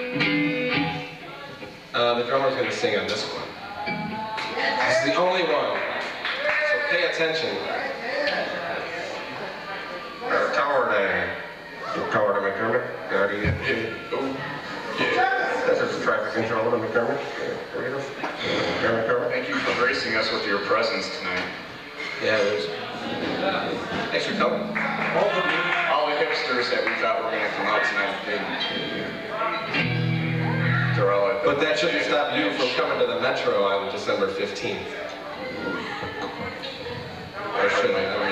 The drummer's going to sing on this one. This is the only one, so pay attention. Coward McDermott. That's just traffic control of McDermott. Thank you for gracing us with your presence tonight. Yeah, there's. Thanks for coming. All the hipsters that we thought were going to come out tonight didn't. They're all at the But that shouldn't stop you from coming to the Metro on December 15th. Or should I?